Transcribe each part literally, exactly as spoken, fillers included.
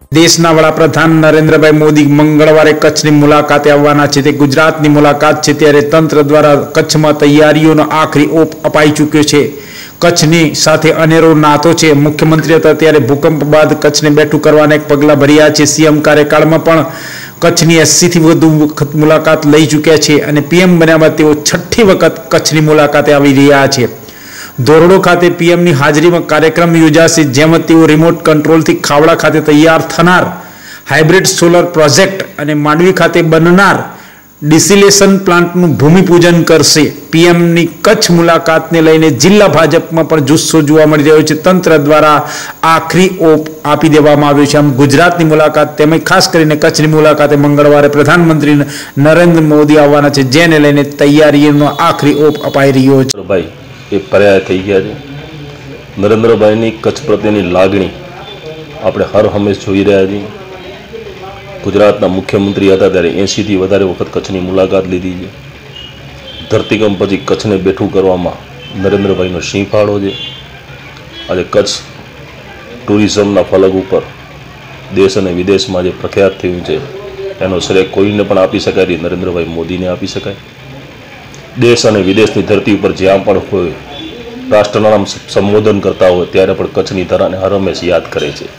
દેશના વડાપ્રધાન નરેન્દ્રભાઈ મોદી મંગળવારે કચ્છની મુલાકાતે આવવાના છે। તે ગુજરાતની મુલાકાત છે ત્યારે તંત્ર દ્વારા કચ્છમાં તૈયારીઓનો આખરી ઓપ અપાઈ ચૂક્યો છે। કચ્છની સાથે અનેરો નાતો છે। મુખ્યમંત્રી હતા ત્યારે ભૂકંપ બાદ કચ્છને બેઠું કરવાના એક પગલાં ભર્યા છે। સીએમ કાર્યકાળમાં પણ કચ્છની એસી થી વધુ વખત મુલાકાત લઈ ચૂક્યા છે અને પીએમ બન્યા બાદ તેઓ છઠ્ઠી વખત કચ્છની મુલાકાતે આવી રહ્યા છે। ધોરડો ખાતે પીએમની હાજરીમાં કાર્યક્રમ યોજાશે, જેમાં તેઓ રિમોટ કંટ્રોલથી ખાવડા ખાતે તૈયાર થનાર હાઇબ્રિડ સોલર પ્રોજેક્ટ અને માંડવી ખાતે બનનાર ડિસેલિનેશન પ્લાન્ટનું ભૂમિપૂજન કરશે। પીએમની કચ્છ મુલાકાતને લઈને જિલ્લા ભાજપમાં પણ જુસ્સો જોવા મળી રહ્યો છે। તંત્ર દ્વારા આખરી ઓપ આપી દેવામાં આવ્યો છે। આમ ગુજરાતની મુલાકાત તેમજ ખાસ કરીને કચ્છની મુલાકાતે મંગળવારે પ્રધાનમંત્રી નરેન્દ્ર મોદી આવવાના છે, જેને લઈને તૈયારીઓનો આખરી ઓપ અપાઈ રહ્યો છે। ભાઈ એ પર્યાય થઈ ગયા છે। નરેન્દ્રભાઈની કચ્છ પ્રત્યેની લાગણી આપણે હર હંમેશ જોઈ રહ્યા છીએ। ગુજરાતના મુખ્યમંત્રી હતા ત્યારે એંસીથી વધારે વખત કચ્છની મુલાકાત લીધી છે। ધરતીકંપ પછી કચ્છને બેઠું કરવામાં નરેન્દ્રભાઈનો સિંહ ફાળો છે। આજે કચ્છ ટુરિઝમના ફલક ઉપર દેશ અને વિદેશમાં જે પ્રખ્યાત થયું છે એનો શ્રેય કોઈને પણ આપી શકાય, નરેન્દ્રભાઈ મોદીને આપી શકાય। દેશ અને વિદેશની ધરતી ઉપર જ્યાં પણ હોય રાષ્ટ્રના નામ સંબોધન કરતા હોય ત્યારે પણ કચ્છની ધરાને હર હંમેશ યાદ કરે છે।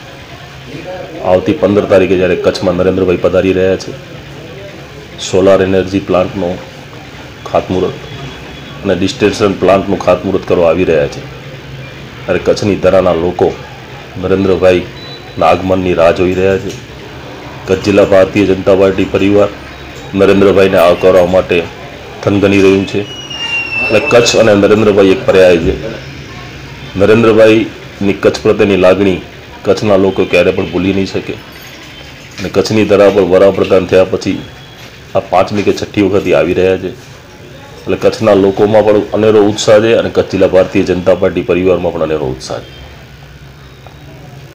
આવતી પંદર તારીખે જ્યારે કચ્છમાં નરેન્દ્રભાઈ પધારી રહ્યા છે, સોલાર એનર્જી પ્લાન્ટનો ખાતમુહૂર્ત અને ડિસ્ટિલેશન પ્લાન્ટનું ખાતમુહૂર્ત કરવા આવી રહ્યા છે, ત્યારે કચ્છની ધરાના લોકો નરેન્દ્રભાઈના આગમનની રાહ જોઈ રહ્યા છે। કચ્છ જિલ્લા ભારતીય જનતા પાર્ટી પરિવાર નરેન્દ્રભાઈને આવકારવા માટે થનગની રહ્યું છે। એટલે કચ્છ અને નરેન્દ્રભાઈ એક પર્યાય છે। નરેન્દ્રભાઈની કચ્છ પ્રત્યેની લાગણી કચ્છના લોકો ક્યારે પણ ભૂલી નહીં શકે અને કચ્છની ધરા પર વડાપ્રધાન થયા પછી આ પાંચમી કે છઠ્ઠી વખત આવી રહ્યા છે। એટલે કચ્છના લોકોમાં પણ અનેરો ઉત્સાહ છે અને કચ્છ જિલ્લા ભારતીય જનતા પાર્ટી પરિવારમાં પણ અનેરો ઉત્સાહ છે।